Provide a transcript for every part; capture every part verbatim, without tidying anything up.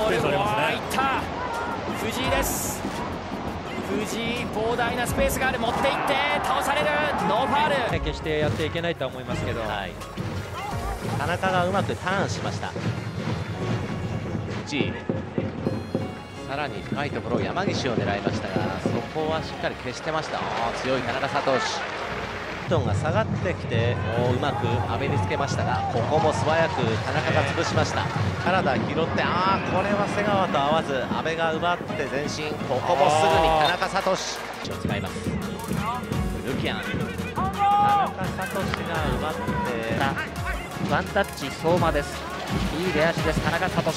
ボール、 スペースありますね。 いった藤井です。藤井、膨大なスペースがある、持っていって倒される、ノーファール。 決してやっていけないとは思いますけど、 はい、田中がうまくターンしました。藤井、さらに深いところ山岸を狙いましたが、そこはしっかり消してました。強い田中聡。トンが下がってきてうまく阿部につけましたが、ここも素早く田中が潰しました。原田拾って、ああこれは瀬川と合わず阿部が奪って前進。ここもすぐに田中聡を使います。ルキアン、田中聡が奪ってワンタッチ相馬です。いい出足です、田中聡。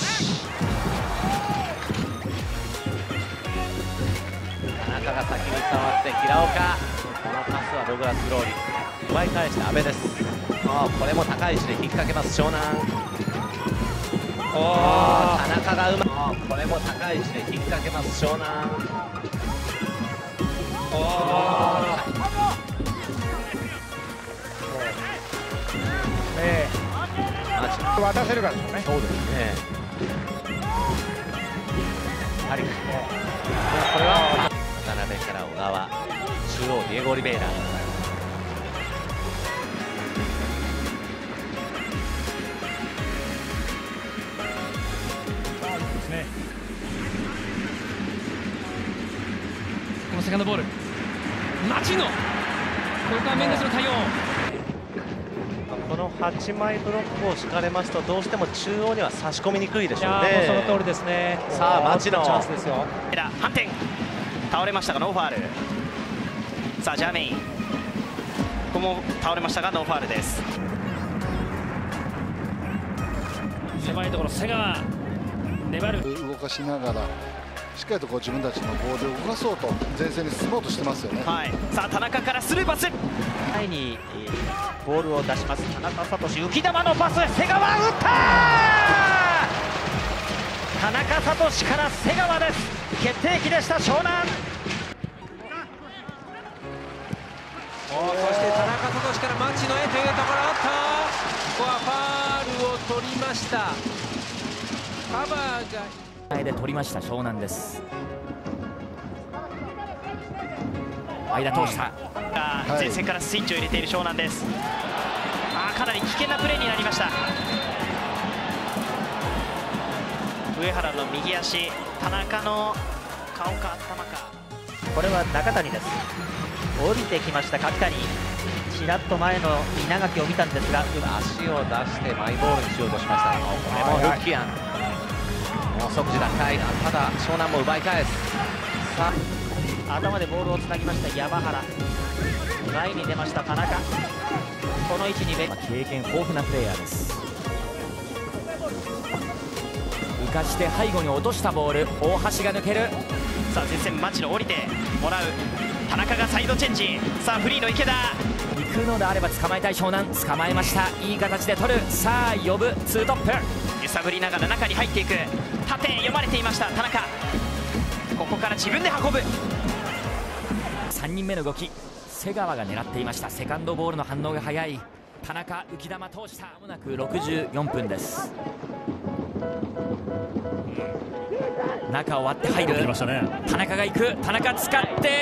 田中が先に触って平岡、このパスはドグラス・グローリー、奪い返して阿部です。あこれも高い位置で引っ掛けます湘南。田中がうまこれも高い位置で引っ掛けます湘南。 ええ、渡せるかですよね。 そうですね。やはりこれは渡辺から小川、中央ディエゴ・オリベイラ。 ですね。 このセカンドボール、町野、ここはメンデスの対応。 このはちまいブロックを敷かれますと、どうしても中央には差し込みにくいでしょうね。 その通りですね。 さあ町野、 チャンスですよ。 反転、倒れましたがノーファール。さあジャーメイン、ここも倒れましたがノーファールです。 狭いところ瀬川粘る、 動かしながらしっかりとこう自分たちのボールを動かそうと前線に進もうとしてますよね。 はい、さあ田中からスルーパス、 前にボールを出します田中聡。浮き球のパス、瀬川打った。田中聡から瀬川です。決定機でした湘南。 そして田中聡から町野へというところ、おっとここはファールを取りました。カバーが前で取りました湘南です。間通した、 はい、前線からスイッチを入れている湘南です。あーかなり危険なプレーになりました。上原の右足、田中の顔か頭か。 これは中谷です。降りてきました柿谷、ちらっと前の稲垣を見たんですが、 足を出してマイボールにしようとしましたが、これもルキアン、もう即時打開、ただ湘南も奪い返す。さあ頭でボールをつなぎました山原、前に出ました田中、この位置に経験豊富なプレーヤーです。浮かして背後に落としたボール、大橋が抜ける。 さあ前線町野降りてもらう、田中がサイドチェンジ。さあフリーの池田、 行くのであれば捕まえたい湘南、捕まえました。いい形で取る。さあ呼ぶツートップ、 揺さぶりながら中に入っていく。縦読まれていました田中、ここから自分で運ぶ。 さんにんめの動き、瀬川が狙っていました。セカンドボールの反応が早い田中、浮き球通した。まもなくろくじゅうよんぷんです。中を割って入る、 ましたね。 田中が行く、田中使って、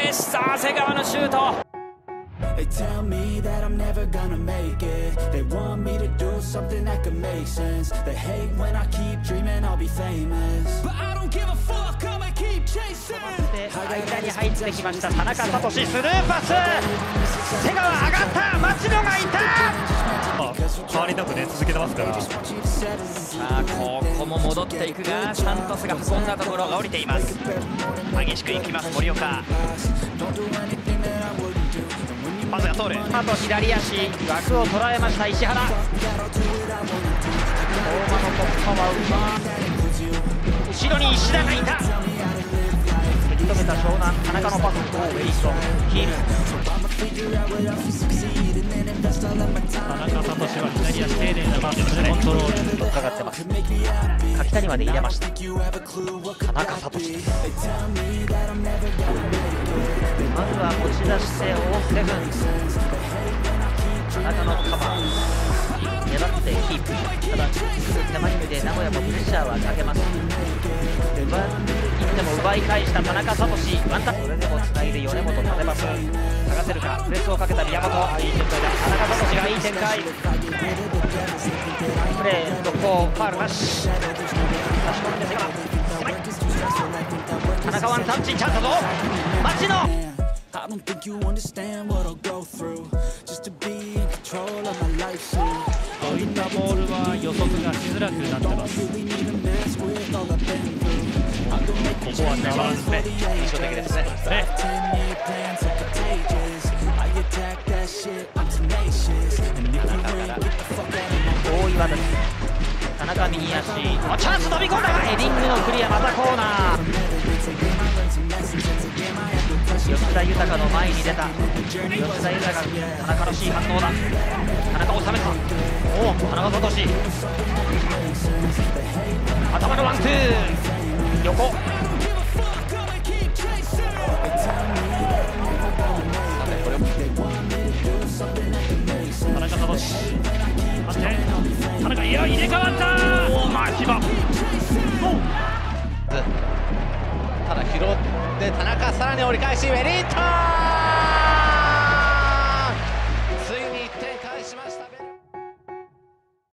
さあ瀬川のシュート。They tell me that I'm never gonna make it. They want me to do something that could make sense. They hate when I keep dreaming I'll be famous. But I don't give a fuck, I'ma keep chasing. 間に入ってきました田中聡、スルーパス。瀬川上がった、町野がいた。 変わりなくね続けてますから。 さあここも戻っていくが、サントスが運んだところが降りています。激しくいきます森岡、パスが通る。 あと左足、枠を捉えました石原。相馬の突破はうま、後ろに石田がいた。蹴り止めた湘南、田中のパス、ウェイソン、キーム。 田中聡は左足丁寧なパスですね。コントロールかかってます。柿谷まで入れました。田中聡です。まずは持ち出してオーセブン、田中のカバー、 粘ってキープ、ただすぐ手前目で名古屋もプレッシャーはかけます。奪っても奪い返した田中聡、ワンタッチ、それでもつないで米本縦パス、剥がせるか、プレスをかけた宮本、いい展開だ、田中聡がいい展開、プレー続行、ファウルなし、差し込んで田中ワンタッチ、チャンスだぞ、町野。 I don't think you understand what I'll go through just to be in control of my life soon. こういったボールは予測がしづらくなってます。ここは粘るんですね。 印象的ですね。 ね、 大岩です。田中右足、おチャンス飛び込んだ、ヘディングのクリア、またコーナー。吉田豊の前に出た、吉田豊、田中らしい反応だ、田中収めた、おお、田中聡、頭のワンツー、横、 田中聡、待って、田中、いや、入れ替わった、おお、まあ、ひば、 ただ拾って田中、さらに折り返しウェリントン。